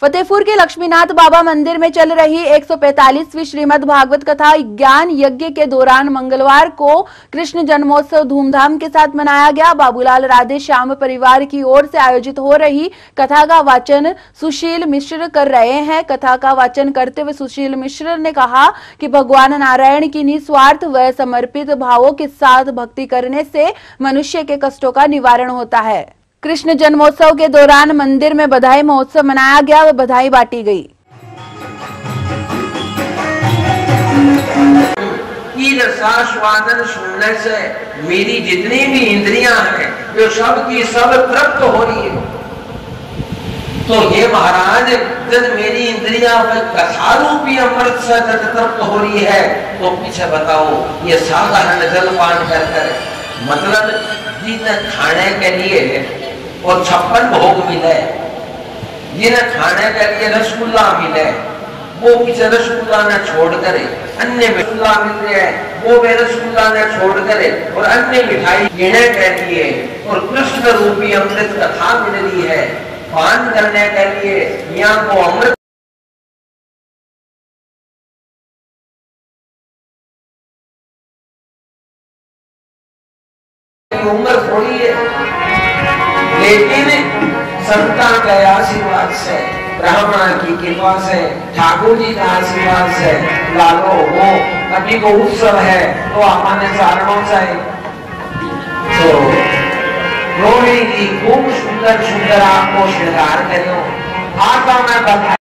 फतेहपुर के लक्ष्मीनाथ बाबा मंदिर में चल रही 145वीं श्रीमद् भागवत कथा ज्ञान यज्ञ के दौरान मंगलवार को कृष्ण जन्मोत्सव धूमधाम के साथ मनाया गया। बाबूलाल राधे श्याम परिवार की ओर से आयोजित हो रही कथा का वाचन सुशील मिश्र कर रहे हैं। कथा का वाचन करते हुए सुशील मिश्र ने कहा कि भगवान नारायण की निस्वार्थ व समर्पित भावों के साथ भक्ति करने से मनुष्य के कष्टों का निवारण होता है। कृष्ण जन्मोत्सव के दौरान मंदिर में बधाई महोत्सव मनाया गया व बधाई बांटी गई। रसास्वादन सुनने से मेरी जितनी भी इंद्रियां हैं जो सब की सब तृप्त हो रही है। तो ये महाराज जब मेरी इंद्रियां कथा रूपी अमृत से तृप्त हो रही है तो पीछे बताओ ये साधारण जलपान कर मतलब जिन्हें खाने के लिए और 56 भोग मिले, जिन्हें खाने के लिए रसगुल्ला मिले वो पीछे रसगुल्ला ने छोड़ करे अन्य रसगुल्ला मिल रहे हैं वो वे रसगुल्ला ने छोड़ करे और अन्य मिठाई पीने के लिए और कृष्ण रूपी अमृत कथा मिल रही है पान करने के लिए यहाँ को अमृत उम्र थोड़ी है, लेकिन संतां के आशीर्वाद से ब्राह्मण की कृपा से ठाकुर जी का आशीर्वाद से लालो वो अभी को उत्सव है तो हमारे सारणों से तो रोहिणी की खूब सुंदर सुंदर आपको श्रृंगार करो। आता मैं बधाई